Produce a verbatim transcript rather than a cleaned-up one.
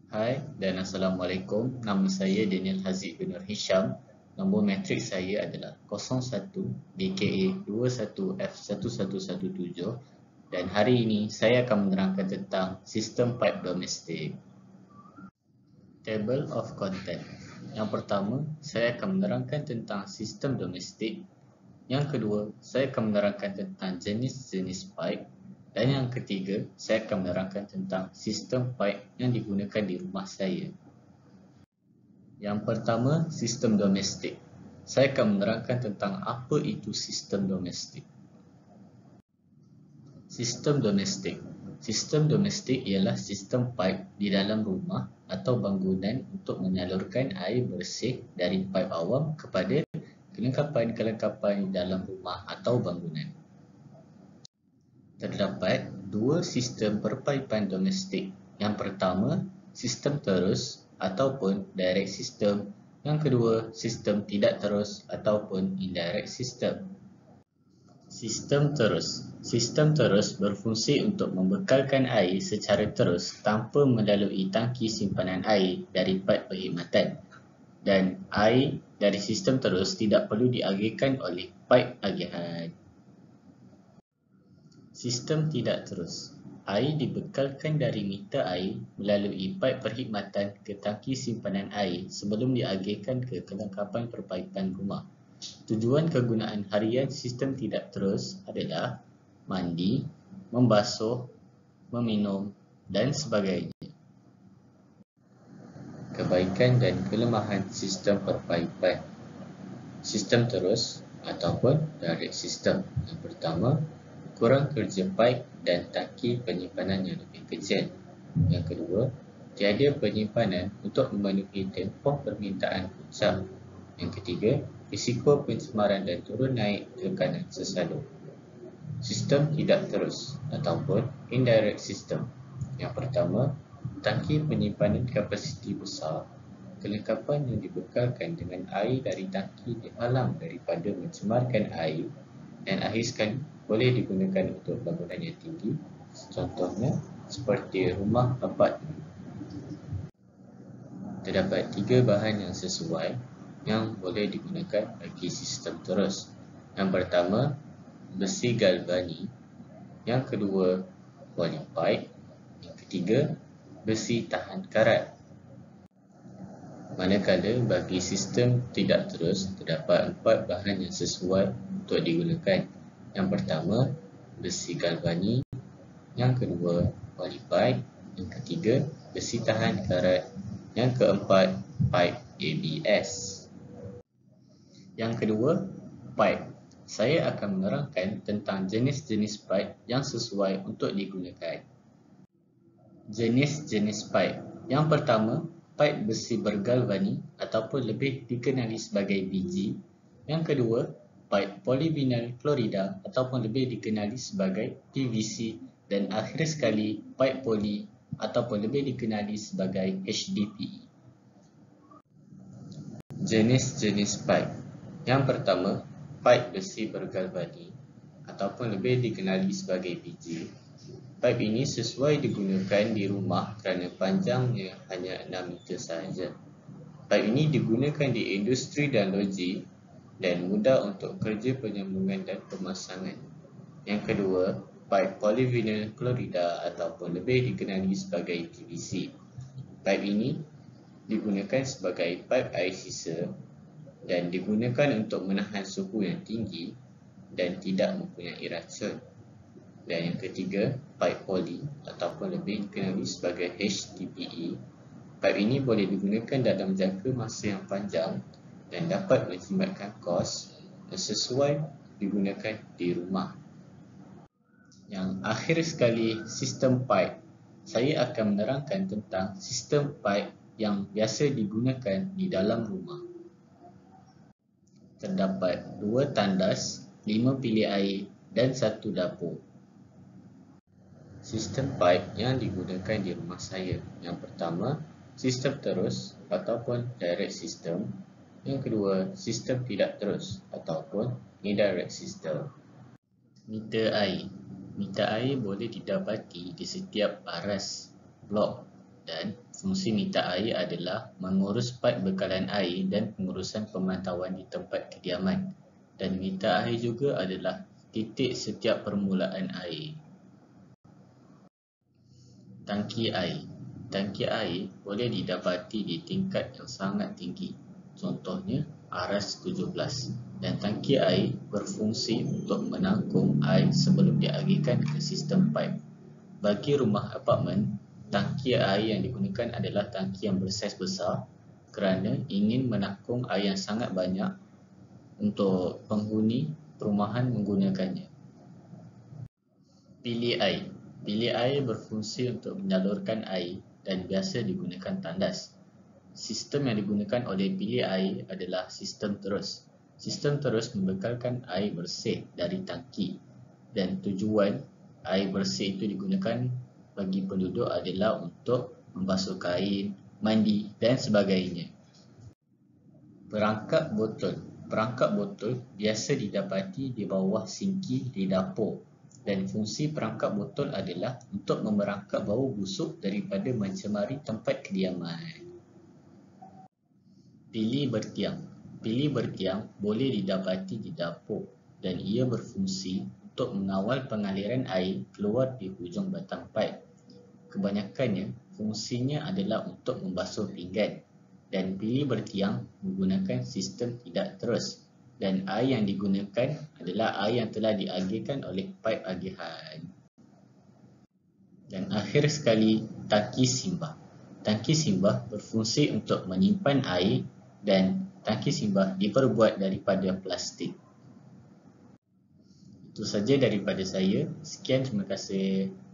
Hai dan Assalamualaikum. Nama saya Daniel Haziq bin Nur Hisham. Nombor matrik saya adalah kosong satu B K A dua satu F satu satu satu tujuh dan hari ini saya akan menerangkan tentang sistem pipe domestik. Table of content. Yang pertama, saya akan menerangkan tentang sistem domestik. Yang kedua, saya akan menerangkan tentang jenis-jenis pipe. Dan yang ketiga, saya akan menerangkan tentang sistem pipe yang digunakan di rumah saya. Yang pertama, sistem domestik. Saya akan menerangkan tentang apa itu sistem domestik. Sistem domestik. Sistem domestik ialah sistem pipe di dalam rumah atau bangunan untuk menyalurkan air bersih dari pipe awam kepada kelengkapan-kelengkapan di dalam rumah atau bangunan. Terdapat dua sistem perpaipan domestik. Yang pertama, sistem terus ataupun direct system. Yang kedua, sistem tidak terus ataupun indirect system. Sistem terus. Sistem terus berfungsi untuk membekalkan air secara terus tanpa melalui tangki simpanan air dari pipe perkhidmatan. Dan air dari sistem terus tidak perlu diagihkan oleh pipe agihan. Sistem tidak terus. Air dibekalkan dari meter air melalui pipe perkhidmatan ke tangki simpanan air sebelum diagihkan ke kelengkapan perpaipan rumah. Tujuan kegunaan harian sistem tidak terus adalah mandi, membasuh, meminum dan sebagainya. Kebaikan dan kelemahan sistem perpaipan. Sistem terus ataupun direct system. Yang pertama, kurang kerja pipe dan tangki penyimpanan yang lebih kecil. Yang kedua, tiada penyimpanan untuk memenuhi tempoh permintaan puncak. Yang ketiga, risiko pencemaran dan turun naik tekanan sesalur. Sistem tidak terus ataupun indirect system. Yang pertama, tangki penyimpanan kapasiti besar. Kelengkapan yang dibekalkan dengan air dari tangki dihalang daripada mencemarkan air dan akhir sekali boleh digunakan untuk bangunan yang tinggi, contohnya seperti rumah apartmen. Terdapat tiga bahan yang sesuai yang boleh digunakan bagi sistem terus. Yang pertama, besi galvani. Yang kedua, poly pipe. Yang ketiga, besi tahan karat. Manakala bagi sistem tidak terus, terdapat empat bahan yang sesuai untuk digunakan. Yang pertama, besi galvani. Yang kedua, poly pipe. Yang ketiga, besi tahan karat. Yang keempat, pipe A B S. Yang kedua, pipe. Saya akan menerangkan tentang jenis-jenis pipe yang sesuai untuk digunakan. Jenis-jenis pipe. Yang pertama, pipe besi bergalvani ataupun lebih dikenali sebagai B G. Yang kedua, pipe polyvinyl klorida ataupun lebih dikenali sebagai P V C. Dan akhir sekali, pipe poly ataupun lebih dikenali sebagai H D P E. Jenis-jenis pipe. Yang pertama, pipe besi bergalvani ataupun lebih dikenali sebagai B G. Pipe ini sesuai digunakan di rumah kerana panjangnya hanya enam meter sahaja. Pipe ini digunakan di industri dan loji dan mudah untuk kerja penyambungan dan pemasangan. Yang kedua, pipe polyvinyl klorida ataupun lebih dikenali sebagai P V C. Pipe ini digunakan sebagai pipe air sisa dan digunakan untuk menahan suhu yang tinggi dan tidak mempunyai racun. Dan yang ketiga, pipe poly ataupun lebih dikenali sebagai H D P E. Pipe ini boleh digunakan dalam jangka masa yang panjang dan dapat menjimatkan kos dan sesuai digunakan di rumah. Yang akhir sekali, sistem pipe. Saya akan menerangkan tentang sistem pipe yang biasa digunakan di dalam rumah. Terdapat dua tandas, lima bilik air dan satu dapur. Sistem pipe yang digunakan di rumah saya. Yang pertama, sistem terus ataupun direct system. Yang kedua, sistem tidak terus ataupun indirect system. Meter air. Meter air boleh didapati di setiap baras, blok dan Fungsi meter air adalah mengurus paip bekalan air dan pengurusan pemantauan di tempat kediaman. Dan meter air juga adalah titik setiap permulaan air. Tangki air. Tangki air boleh didapati di tingkat yang sangat tinggi. Contohnya aras tujuh belas. Dan tangki air berfungsi untuk menampung air sebelum dialihkan ke sistem paip. Bagi rumah apartmen, tangki air yang digunakan adalah tangki yang bersaiz besar kerana ingin menampung air yang sangat banyak untuk penghuni perumahan menggunakannya. Bilik air. Bilik air berfungsi untuk menyalurkan air dan biasa digunakan tandas. Sistem yang digunakan oleh bilik air adalah sistem terus. Sistem terus membekalkan air bersih dari tangki dan tujuan air bersih itu digunakan bagi penduduk adalah untuk membasuh kain, mandi dan sebagainya. Perangkap botol. Perangkap botol biasa didapati di bawah sinki di dapur dan fungsi perangkap botol adalah untuk memerangkap bau busuk daripada mencemari tempat kediaman. Bilik bertiang. Bilik bertiang boleh didapati di dapur dan ia berfungsi untuk mengawal pengaliran air keluar di hujung batang paip. Kebanyakannya, fungsinya adalah untuk membasuh pinggan dan bilik bertiang menggunakan sistem tidak terus dan air yang digunakan adalah air yang telah diagihkan oleh paip agihan. Dan akhir sekali, tangki simbah. Tangki simbah berfungsi untuk menyimpan air dan tangki simbah diperbuat daripada plastik. Itu saja daripada saya. Sekian, terima kasih.